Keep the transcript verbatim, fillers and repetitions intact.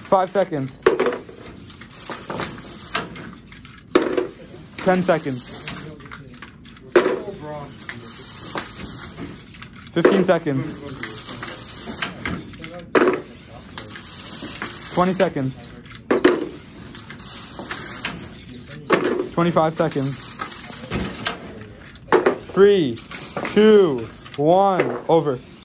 Five seconds. Ten seconds. Fifteen seconds. Twenty seconds. Twenty-five seconds. Three, two, one, over.